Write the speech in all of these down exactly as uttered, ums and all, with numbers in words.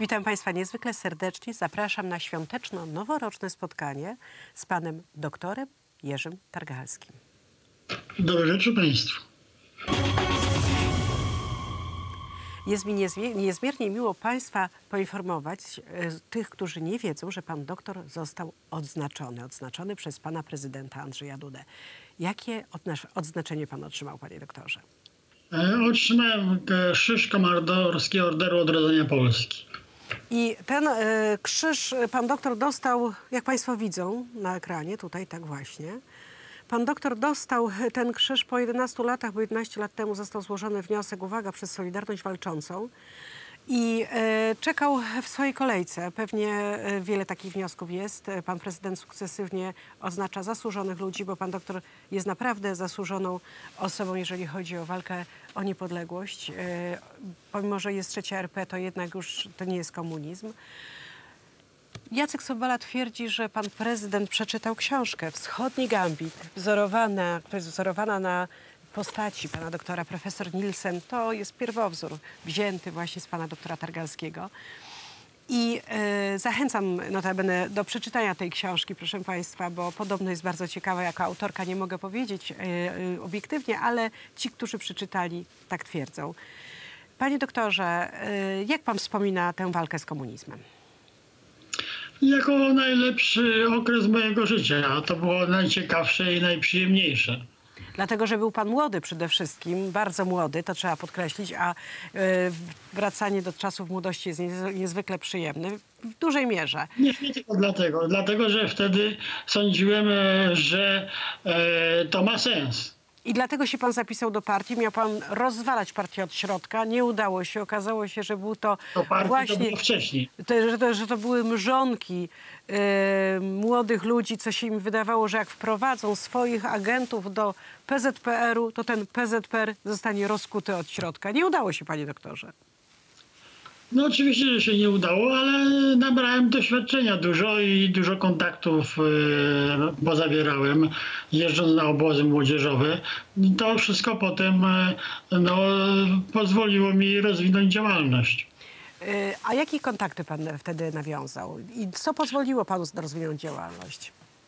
Witam Państwa niezwykle serdecznie. Zapraszam na świąteczno-noworoczne spotkanie z panem doktorem Jerzym Targalskim. Dobry wieczór Państwu. Jest mi niezmiernie miło Państwa poinformować, e, tych, którzy nie wiedzą, że pan doktor został odznaczony, odznaczony przez pana prezydenta Andrzeja Dudę. Jakie odznaczenie pan otrzymał, panie doktorze? E, otrzymałem krzyż komandorski Orderu Odrodzenia Polski. I ten e, krzyż pan doktor dostał, jak Państwo widzą na ekranie, tutaj tak właśnie. Pan doktor dostał ten krzyż po jedenastu latach, bo jedenaście lat temu został złożony wniosek, uwaga, przez Solidarność Walczącą. I e, czekał w swojej kolejce. Pewnie e, wiele takich wniosków jest. Pan prezydent sukcesywnie oznacza zasłużonych ludzi, bo pan doktor jest naprawdę zasłużoną osobą, jeżeli chodzi o walkę o niepodległość. E, pomimo, że jest trzecia R P, to jednak już to nie jest komunizm. Jacek Sobala twierdzi, że pan prezydent przeczytał książkę Wschodni Gambit, wzorowana, która jest wzorowana na postaci pana doktora profesor Nielsen. To jest pierwowzór wzięty właśnie z pana doktora Targalskiego. I e, zachęcam notabene do przeczytania tej książki, proszę Państwa, bo podobno jest bardzo ciekawa. Jako autorka nie mogę powiedzieć e, e, obiektywnie, ale ci, którzy przeczytali, tak twierdzą. Panie doktorze, e, jak pan wspomina tę walkę z komunizmem? Jako najlepszy okres mojego życia. To było najciekawsze i najprzyjemniejsze. Dlatego, że był pan młody przede wszystkim, bardzo młody, to trzeba podkreślić, a y, wracanie do czasów młodości jest niezwykle przyjemne, w dużej mierze. Nie, nie tylko dlatego. Dlatego, że wtedy sądziłem, że e, to ma sens. I dlatego się pan zapisał do partii, miał pan rozwalać partię od środka, nie udało się, okazało się, że był to, to partii właśnie, to było wcześniej. To, że, to, że to były mrzonki e, młodych ludzi, co się im wydawało, że jak wprowadzą swoich agentów do P Z P R u, to ten P Z P R zostanie rozkuty od środka. Nie udało się, panie doktorze. No oczywiście, że się nie udało, ale nabrałem doświadczenia dużo i dużo kontaktów e, pozabierałem, jeżdżąc na obozy młodzieżowe. To wszystko potem e, no, pozwoliło mi rozwinąć działalność. E, a jakie kontakty pan wtedy nawiązał? I co pozwoliło panu rozwinąć działalność?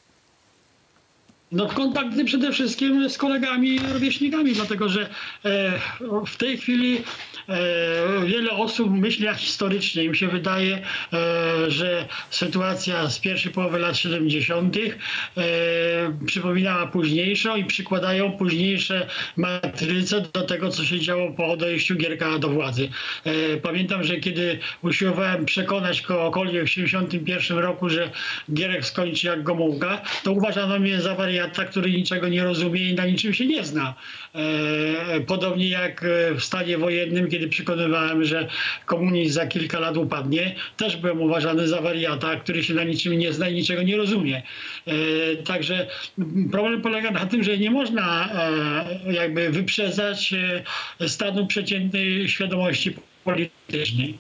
No kontakty przede wszystkim z kolegami, rówieśnikami, dlatego że e, w tej chwili e, wiele osób myśli historycznie. Im się wydaje, e, że sytuacja z pierwszej połowy lat siedemdziesiątych e, przypominała późniejszą i przykładają późniejsze matryce do tego, co się działo po odejściu Gierka do władzy. E, pamiętam, że kiedy usiłowałem przekonać kogokolwiek w siedemdziesiątym pierwszym roku, że Gierek skończy jak Gomułka, to uważano mnie za wariata, który niczego nie rozumie i na niczym się nie zna. E, podobnie jak w stanie wojennym, kiedy przekonywałem, że komunizm za kilka lat upadnie, też byłem uważany za wariata, który się na niczym nie zna i niczego nie rozumie. E, także problem polega na tym, że nie można e, jakby wyprzedzać e, stanu przeciętnej świadomości politycznej.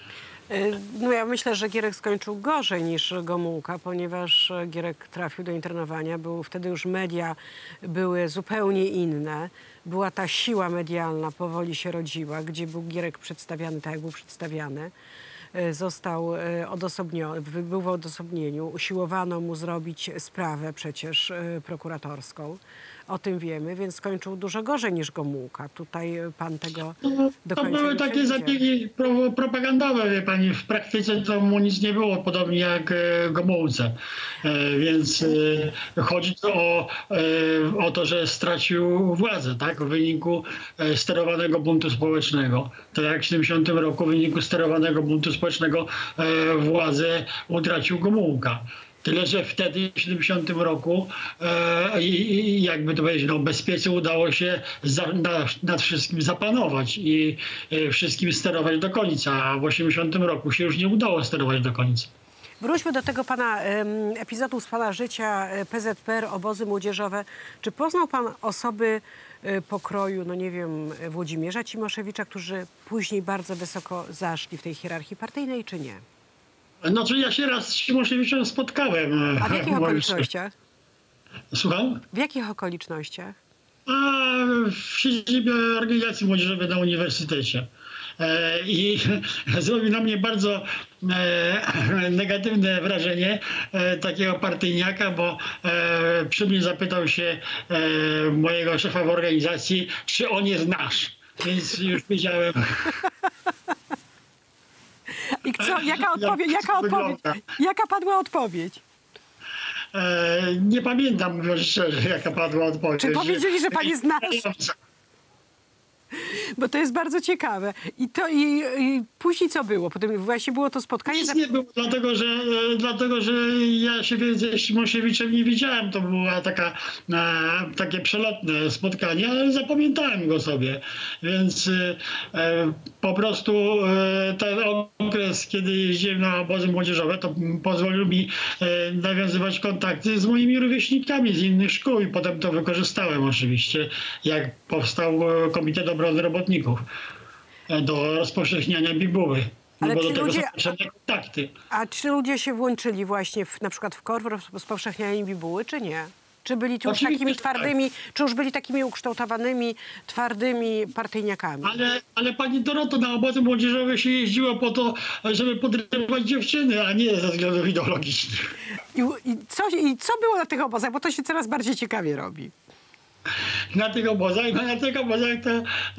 No ja myślę, że Gierek skończył gorzej niż Gomułka, ponieważ Gierek trafił do internowania. Był, wtedy już media były zupełnie inne. Była ta siła medialna, powoli się rodziła, gdzie był Gierek przedstawiany tak, jak był przedstawiany. Został odosobniony, był w odosobnieniu. Usiłowano mu zrobić sprawę przecież prokuratorską. O tym wiemy, więc skończył dużo gorzej niż Gomułka. Tutaj pan tego no, do to końca były nie takie zabiegi pro, propagandowe, wie pani. W praktyce to mu nic nie było, podobnie jak e, Gomułce. E, więc e, chodzi tu o, e, o to, że stracił władzę, tak? W wyniku e, sterowanego buntu społecznego. Tak jak w siedemdziesiątym roku w wyniku sterowanego buntu społecznego e, władzę utracił Gomułka. Tyle, że wtedy w siedemdziesiątym roku e, i, jakby to powiedzieć, no, bezpiece udało się za, na, nad wszystkim zapanować i e, wszystkim sterować do końca, a w osiemdziesiątym roku się już nie udało sterować do końca. Wróćmy do tego pana em, epizodu z pana życia, P Z P R, obozy młodzieżowe. Czy poznał pan osoby e, pokroju, no nie wiem, Włodzimierza Cimoszewicza, którzy później bardzo wysoko zaszli w tej hierarchii partyjnej, czy nie? Znaczy ja się raz z Cimoszewiczem spotkałem. A w jakich okolicznościach? Słucham? W jakich okolicznościach? A w siedzibie organizacji młodzieżowej na uniwersytecie. e, i zrobił na mnie bardzo e, negatywne wrażenie e, takiego partyjniaka, bo e, przy mnie zapytał się e, mojego szefa w organizacji, czy on jest nasz. Więc już wiedziałem. I co, jaka odpowiedź, jaka odpowiedź, jaka padła odpowiedź? E, nie pamiętam, mówiąc szczerze, jaka padła odpowiedź. Czy powiedzieli, że pan jest nasz? Bo to jest bardzo ciekawe. I to i, i później co było? Potem właśnie było to spotkanie. Nic nie było, dlatego że, e, dlatego, że ja się więcej z Szymosiewiczem nie widziałem. To było taka, e, takie przelotne spotkanie, ale zapamiętałem go sobie. Więc e, po prostu e, ten okres, kiedy jeździłem na obozy młodzieżowe, to pozwolił mi e, nawiązywać kontakty z moimi rówieśnikami z innych szkół i potem to wykorzystałem oczywiście, jak powstał Komitet Obrony Robotników do rozpowszechniania bibuły. Ale bo ci do tego ludzie- są potrzebne kontakty. A czy ludzie się włączyli właśnie w, na przykład w KOR, w rozpowszechnianie bibuły, czy nie? Czy byli tu już Oczywiście, takimi że twardymi, czy już byli takimi ukształtowanymi, twardymi partyjniakami? Ale, ale pani Doroto, na obozy młodzieżowe się jeździło po to, żeby podrywać dziewczyny, a nie ze względów ideologicznych. I, i, co, I co było na tych obozach? Bo to się coraz bardziej ciekawie robi. Na tych obozach, no na tych obozach to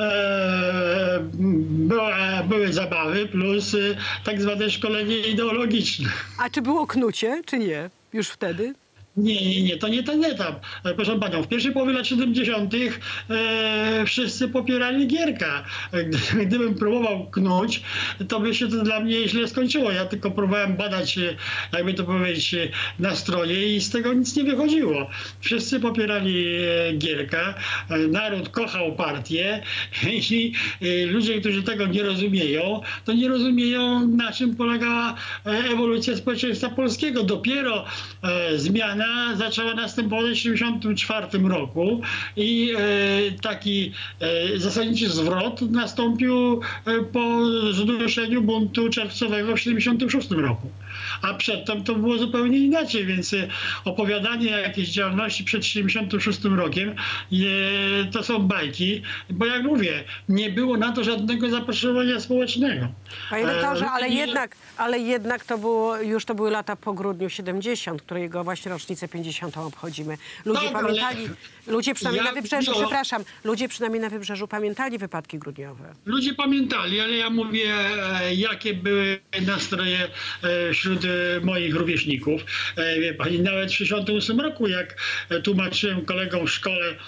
e, była, były zabawy plus e, tak zwane szkolenie ideologiczne. A czy było knucie, czy nie? Już wtedy? Nie, nie, nie, to nie ten etap. E, Proszę panią, w pierwszej połowie lat siedemdziesiątych e, wszyscy popierali Gierka. E, gdy- Gdybym próbował knuć, to by się to dla mnie źle skończyło. Ja tylko próbowałem badać, e, jakby to powiedzieć, e, nastroje i z tego nic nie wychodziło. Wszyscy popierali e, Gierka, e, naród kochał partię i e, ludzie, którzy tego nie rozumieją, to nie rozumieją, na czym polegała e, ewolucja społeczeństwa polskiego. Dopiero e, zmiana zaczęła następować w tysiąc dziewięćset siedemdziesiątym czwartym roku i e, taki e, zasadniczy zwrot nastąpił e, po zduszeniu buntu czerwcowego w tysiąc dziewięćset siedemdziesiątym szóstym roku. A przedtem to było zupełnie inaczej, więc e, opowiadanie jakiejś działalności przed tysiąc dziewięćset siedemdziesiątym szóstym rokiem e, to są bajki, bo jak mówię, nie było na to żadnego zapotrzebowania społecznego. Panie doktorze, E, ale i- jednak, ale jednak to było, już to były lata po grudniu siedemdziesiątym, którego właśnie rocznicę pięćdziesiątą obchodzimy. Ludzie Tak, ale pamiętali, ludzie przynajmniej ja na Wybrzeżu, mówię o- przepraszam, ludzie przynajmniej na Wybrzeżu pamiętali wypadki grudniowe. Ludzie pamiętali, ale ja mówię, e, jakie były nastroje e, wśród e, moich rówieśników. E, Wie pani, nawet w tysiąc dziewięćset sześćdziesiątym ósmym roku, jak e, tłumaczyłem kolegom w szkole e,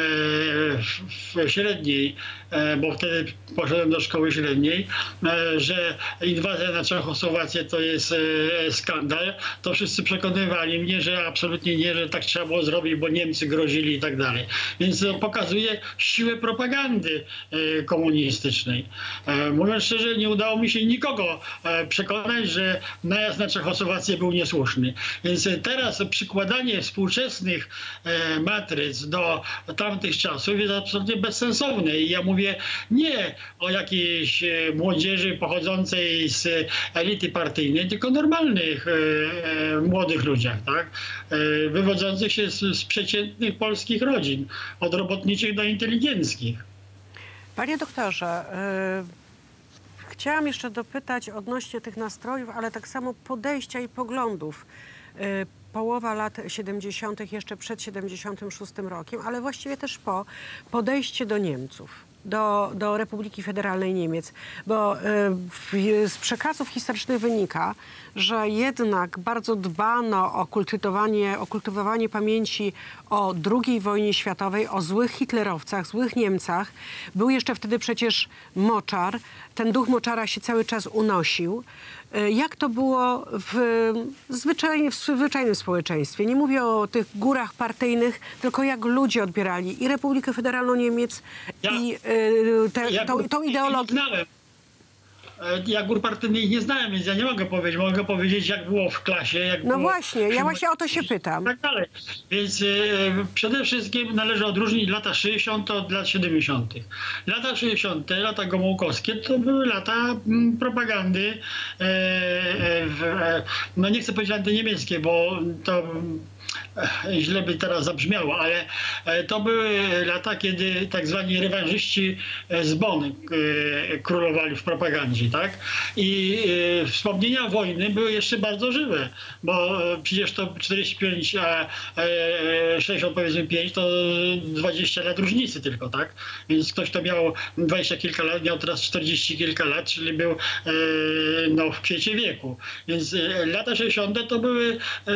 w, w średniej, e, bo wtedy poszedłem do szkoły średniej, e, że inwazja na Czechosłowację to jest e, skandal, to wszyscy przekonywali mnie, że absolutnie nie, że tak trzeba było zrobić, bo Niemcy grozili i tak dalej. Więc to pokazuje siłę propagandy e, komunistycznej. E, Mówiąc szczerze, nie udało mi się nikogo e, przekonać, że najazd na Czechosłowację był niesłuszny. Więc e, teraz przykładanie współczesnych e, matryc do tamtych czasów jest absolutnie bezsensowne. I ja mówię nie o jakiejś e, młodzieży pochodzącej z elity partyjnej, tylko normalnych e, e, młodych ludziach, tak? E, wywodzących się z, z przeciętnych polskich rodzin, od robotniczych do inteligenckich. Panie doktorze, y, chciałam jeszcze dopytać odnośnie tych nastrojów, ale tak samo podejścia i poglądów. Y, połowa lat siedemdziesiątych, jeszcze przed siedemdziesiątym szóstym rokiem, ale właściwie też po, podejście do Niemców, do, do Republiki Federalnej Niemiec. Bo y, w, z przekazów historycznych wynika, że jednak bardzo dbano o kultywowanie, o kultywowanie pamięci o drugiej wojnie światowej, o złych hitlerowcach, złych Niemcach. Był jeszcze wtedy przecież moczar. Ten duch moczara się cały czas unosił. Y, Jak to było w, zwyczajnie, w zwyczajnym społeczeństwie? Nie mówię o tych górach partyjnych, tylko jak ludzie odbierali i Republikę Federalną Niemiec, Ja- i y, te, Ja tą, gór tą ideologię. partyjnych nie znałem. E, Ja gór partyjnych nie znałem, więc ja nie mogę powiedzieć. Mogę powiedzieć, jak było w klasie. Jak No było właśnie, ja przy właśnie o to się pytam. i tak dalej. Więc e, przede wszystkim należy odróżnić lata sześćdziesiąte od lat siedemdziesiątych. Lata sześćdziesiąte, lata gomułkowskie, to były lata mm, propagandy, e, e, w, e, no nie chcę powiedzieć antyniemieckie, bo to e, źle by teraz zabrzmiało, ale to były lata, kiedy tak zwani rewanżyści z Bonn królowali w propagandzie, tak? I wspomnienia wojny były jeszcze bardzo żywe, bo przecież to czterdzieści pięć, a sześćdziesiąt powiedzmy pięć to dwadzieścia lat różnicy tylko, tak? Więc ktoś, kto miał dwadzieścia kilka lat, miał teraz czterdzieści kilka lat, czyli był no, w kwiecie wieku. Więc lata sześćdziesiąte to były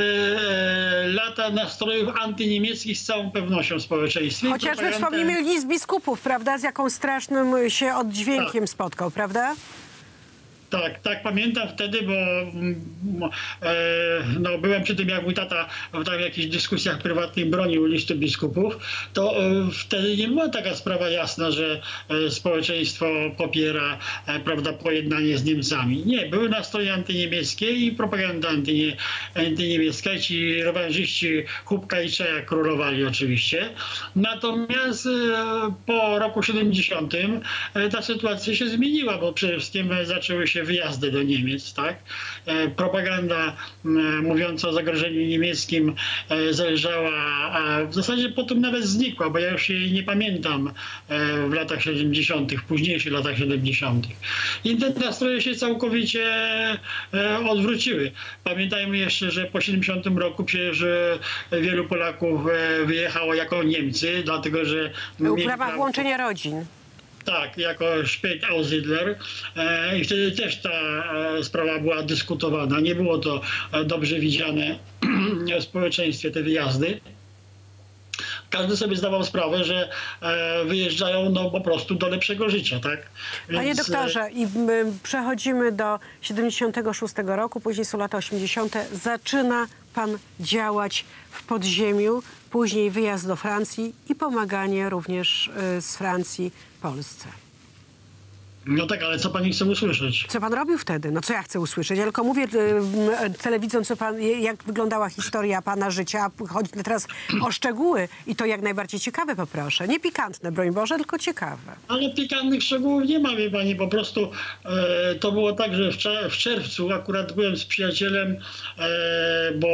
lata nastrojów antyniemieckich z całą pewnością w społeczeństwie. Chociażby propaganda... wspomnimy list biskupów, prawda? Z jaką strasznym się oddźwiękiem tak. spotkał, prawda? Tak, tak, pamiętam wtedy, bo e, no, byłem przy tym, jak mój tata w tam jakichś dyskusjach prywatnych bronił listu biskupów, to e, wtedy nie była taka sprawa jasna, że e, społeczeństwo popiera e, prawda, pojednanie z Niemcami. Nie, były nastroje antyniemieckie i propaganda antynie, antyniemiecka. Ci rewanżyści Hubka i Czeja królowali oczywiście. Natomiast e, po roku siedemdziesiątym e, ta sytuacja się zmieniła, bo przede wszystkim zaczęły się wyjazdy do Niemiec, tak? E, propaganda e, mówiąca o zagrożeniu niemieckim e, zależała, a w zasadzie potem nawet znikła, bo ja już jej nie pamiętam e, w latach siedemdziesiątych, w późniejszych latach siedemdziesiątych. I te nastroje się całkowicie e, odwróciły. Pamiętajmy jeszcze, że po siedemdziesiątym roku przecież e, wielu Polaków e, wyjechało jako Niemcy, dlatego że... W ramach łączenia rodzin. Tak, jako Spätaussiedler e, i wtedy też ta e, sprawa była dyskutowana. Nie było to e, dobrze widziane w społeczeństwie, te wyjazdy. Każdy sobie zdawał sprawę, że e, wyjeżdżają no, po prostu do lepszego życia, tak? Więc... Panie doktorze, i my przechodzimy do siedemdziesiątego szóstego roku, później są lata osiemdziesiąte. Zaczyna pan działać w podziemiu, później wyjazd do Francji i pomaganie również y, z Francji Polsce. No tak, ale co pani chce usłyszeć? Co pan robił wtedy? No co ja chcę usłyszeć? Ja tylko mówię y, telewizją, co pan, jak wyglądała historia pana życia. Chodzi teraz o szczegóły i to jak najbardziej ciekawe poproszę. Nie pikantne, broń Boże, tylko ciekawe. Ale pikantnych szczegółów nie ma, wie pani. Po prostu e, to było tak, że w, cza- w czerwcu akurat byłem z przyjacielem, e, bo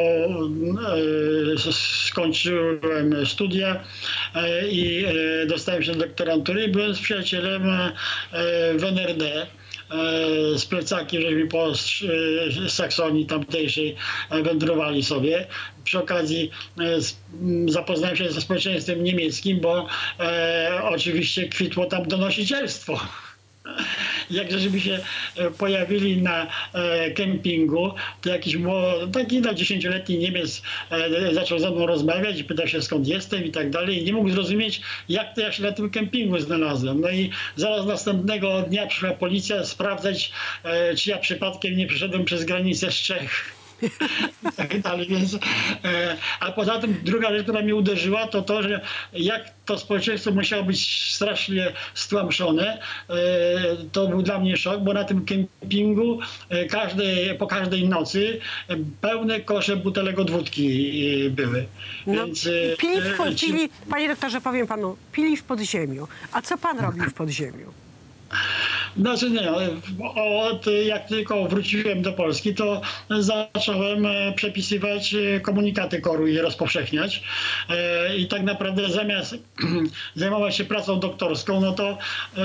e, skończyłem studia e, i e, dostałem się do doktorantury i byłem z przyjacielem e, w N R D. Z plecakiem, żeśmy po Saksonii tamtejszej wędrowali sobie. Przy okazji zapoznałem się ze społeczeństwem niemieckim, bo e, oczywiście kwitło tam donosicielstwo. Jak żeśmy się pojawili na e, kempingu, to jakiś taki no, dziesięcioletni Niemiec e, zaczął ze mną rozmawiać i pytał się, skąd jestem i tak dalej. I nie mógł zrozumieć, jak to ja się na tym kempingu znalazłem. No i zaraz następnego dnia przyszła policja sprawdzać, e, czy ja przypadkiem nie przeszedłem przez granicę z Czech. I tak dalej, więc, e, a poza tym druga rzecz, która mnie uderzyła, to to, że jak to społeczeństwo musiało być strasznie stłamszone, e, to był dla mnie szok, bo na tym kempingu e, każdej, po każdej nocy e, pełne kosze butelek od wódki e, były. No, Więc, pili, w, e, ci... pili, panie doktorze, powiem panu, pili w podziemiu. A co pan robił w podziemiu? Znaczy nie, od, jak tylko wróciłem do Polski, to zacząłem przepisywać komunikaty KOR-u i je rozpowszechniać. I tak naprawdę zamiast zajmować się pracą doktorską, no to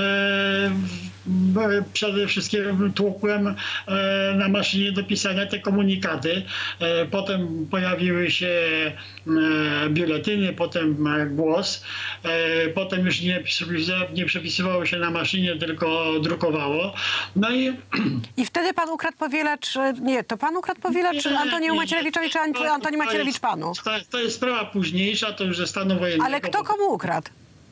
przede wszystkim tłukłem na maszynie do pisania te komunikaty. Potem pojawiły się biuletyny, potem głos. Potem już nie, nie przepisywało się na maszynie, tylko drukowało. No i... I wtedy pan ukradł powielacz... Nie, to pan ukradł powielacz nie, Antoniemu Macierewiczowi, czy Ant Antoni Macierewicz panu? To, to jest sprawa późniejsza, to już ze stanu wojennego. Ale kto komu ukradł?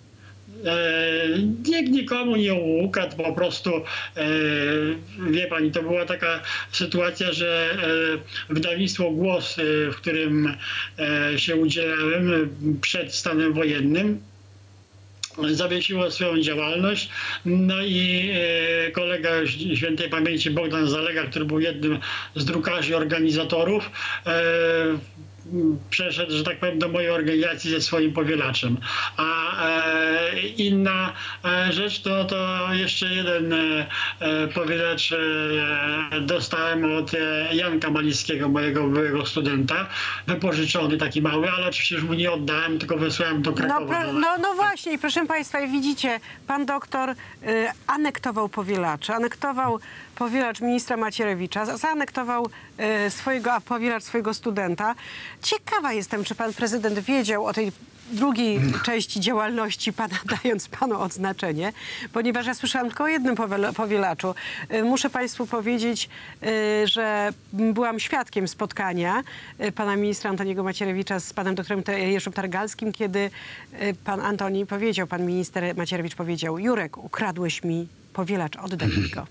Nikt nikomu nie ukradł, po prostu e, wie pani, to była taka sytuacja, że e, wydawnictwo Głos, e, w którym e, się udzielałem przed stanem wojennym, zawiesiło swoją działalność, no i e, kolega świętej pamięci Bogdan Zalega, który był jednym z drukarzy, organizatorów, e, przeszedł, że tak powiem, do mojej organizacji ze swoim powielaczem. A, e, inna e, rzecz, to, to jeszcze jeden e, e, powielacz e, dostałem od e, Janka Maliskiego, mojego byłego studenta, wypożyczony taki mały, ale oczywiście już mu nie oddałem, tylko wysłałem do No, Krakowa. pro, no, no właśnie, i proszę państwa, i widzicie, pan doktor y, anektował powielacze, anektował powielacz ministra Macierewicza, zaanektował y, swojego, a powielacz swojego studenta. Ciekawa jestem, czy pan prezydent wiedział o tej drugiej części działalności pana, dając panu odznaczenie, ponieważ ja słyszałam tylko o jednym powielaczu. Y, Muszę państwu powiedzieć, y, że byłam świadkiem spotkania y, pana ministra Antoniego Macierewicza z panem doktorem Jerzym Targalskim, kiedy y, pan Antoni powiedział, pan minister Macierewicz powiedział: Jurek, ukradłeś mi powielacz, oddaj mi go.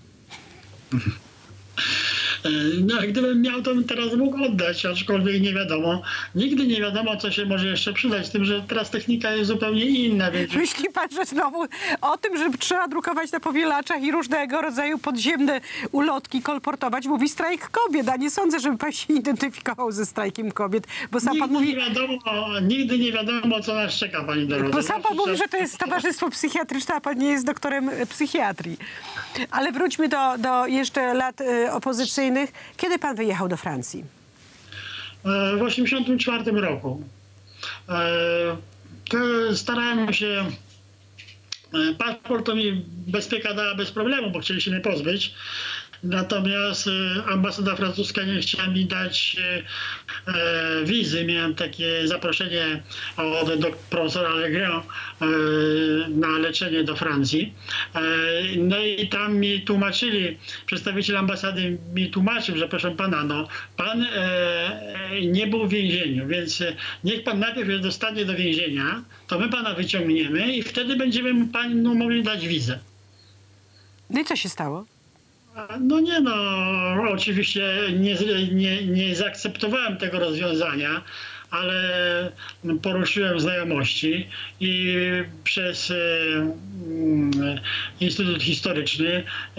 No, gdybym miał, to bym teraz mógł oddać, aczkolwiek nie wiadomo. Nigdy nie wiadomo, co się może jeszcze przydać, z tym, że teraz technika jest zupełnie inna. Więc... Myśli pan, że znowu o tym, że trzeba drukować na powielaczach i różnego rodzaju podziemne ulotki kolportować, mówi strajk kobiet, a nie sądzę, żeby pan się identyfikował ze strajkiem kobiet, bo sam Nigdy pan mówi... nie wiadomo, nigdy nie wiadomo, co nas czeka, pani Doroto. Bo sam pan mówi, że to jest towarzystwo psychiatryczne, a pan nie jest doktorem psychiatrii. Ale wróćmy do, do jeszcze lat y, opozycyjnych. Kiedy pan wyjechał do Francji? W osiemdziesiątym czwartym roku. Starałem się... Paszport to mi bezpieka dała bez problemu, bo chcieli się mnie pozbyć. Natomiast ambasada francuska nie chciała mi dać e, wizy. Miałem takie zaproszenie od do profesora Legrand e, na leczenie do Francji. E, no i tam mi tłumaczyli, przedstawiciel ambasady mi tłumaczył, że proszę pana, no pan e, nie był w więzieniu, więc niech pan najpierw się dostanie do więzienia, to my pana wyciągniemy i wtedy będziemy panu mogli dać wizę. No i co się stało? No nie no, oczywiście nie, nie, nie zaakceptowałem tego rozwiązania, ale poruszyłem znajomości i przez e, Instytut Historyczny e,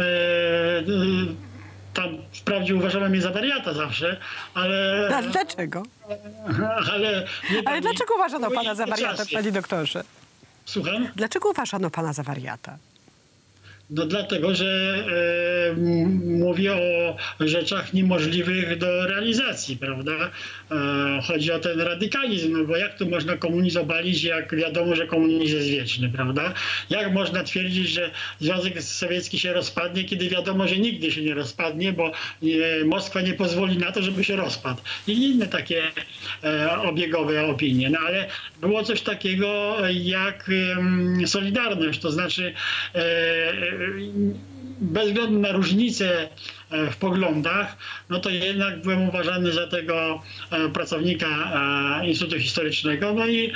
tam wprawdzie uważano mnie za wariata zawsze, ale... A dlaczego? Ale, ale dlaczego uważano pana za wariata, panie doktorze? Słucham? Dlaczego uważano pana za wariata? No dlatego, że e, mówię o rzeczach niemożliwych do realizacji, prawda? E, chodzi o ten radykalizm, no bo jak tu można komunizm obalić, jak wiadomo, że komunizm jest wieczny, prawda? Jak można twierdzić, że Związek Sowiecki się rozpadnie, kiedy wiadomo, że nigdy się nie rozpadnie, bo e, Moskwa nie pozwoli na to, żeby się rozpadł. I inne takie e, obiegowe opinie. No ale było coś takiego jak e, Solidarność, to znaczy e, bez względu na różnice w poglądach, no to jednak byłem uważany za tego pracownika Instytutu Historycznego, no i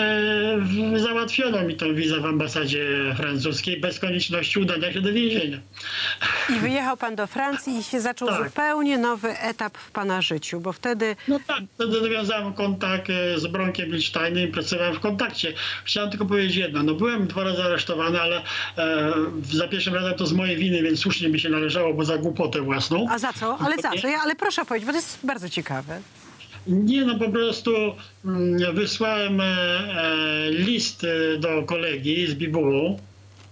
e, załatwiono mi tą wizę w ambasadzie francuskiej bez konieczności udania się do więzienia. I wyjechał pan do Francji i się zaczął tak. zupełnie nowy etap w pana życiu, bo wtedy... No tak, wtedy nawiązałem kontakt z Bronkiem Lichsteinem i pracowałem w kontakcie. Chciałem tylko powiedzieć jedno, no byłem dwa razy aresztowany, ale e, za pierwszym razem to z mojej winy, więc słusznie mi się należało, bo za głupotę własną. A za co? Ale za co? Ja, ale proszę powiedzieć, bo to jest bardzo ciekawe. Nie, no po prostu mm, wysłałem e, e, list do kolegi z bibułu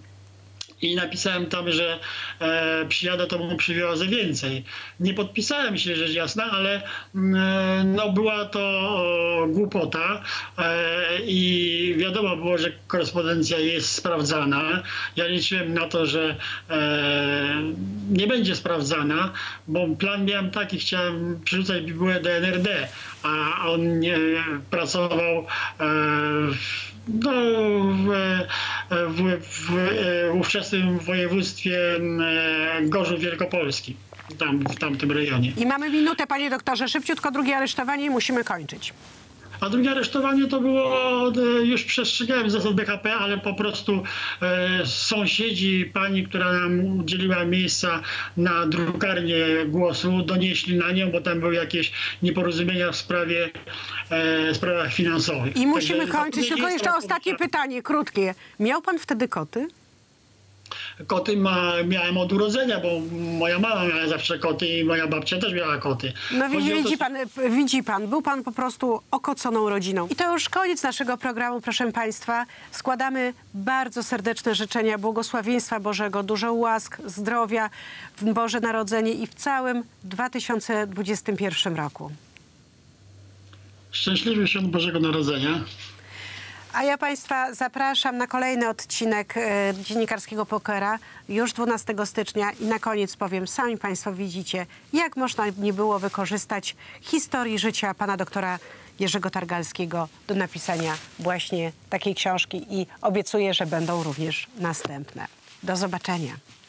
i napisałem tam, że e, przyjadę, to mu przywiozę więcej. Nie podpisałem się, rzecz jasna, ale mm, no, była to o, głupota e, i wiadomo było, że korespondencja jest sprawdzana. Ja liczyłem na to, że e, nie będzie sprawdzana, bo plan miałem taki, chciałem przerzucać bibułę do N R D, a on nie pracował e, w No, w, w, w, w ówczesnym województwie Gorzów Wielkopolski, tam, w tamtym rejonie. I mamy minutę, panie doktorze, szybciutko drugie aresztowanie i musimy kończyć. A drugie aresztowanie to było, już przestrzegałem zasad B H P, ale po prostu e, sąsiedzi pani, która nam udzieliła miejsca na drukarnię głosu, donieśli na nią, bo tam były jakieś nieporozumienia w sprawie, e, sprawach finansowych. I musimy Także kończyć, tylko jeszcze ostatnie pytanie, krótkie. Miał pan wtedy koty? Koty ma, miałem od urodzenia, bo moja mama miała zawsze koty i moja babcia też miała koty. No widzi, Chodzi o to, widzi, pan, widzi pan, był pan po prostu okoconą rodziną. I to już koniec naszego programu, proszę państwa. Składamy bardzo serdeczne życzenia błogosławieństwa Bożego, dużo łask, zdrowia w Boże Narodzenie i w całym dwa tysiące dwudziestym pierwszym roku. Szczęśliwy świąt Bożego Narodzenia. A ja państwa zapraszam na kolejny odcinek e, Dziennikarskiego Pokera już dwunastego stycznia i na koniec powiem, sami państwo widzicie, jak można nie było wykorzystać historii życia pana doktora Jerzego Targalskiego do napisania właśnie takiej książki i obiecuję, że będą również następne. Do zobaczenia.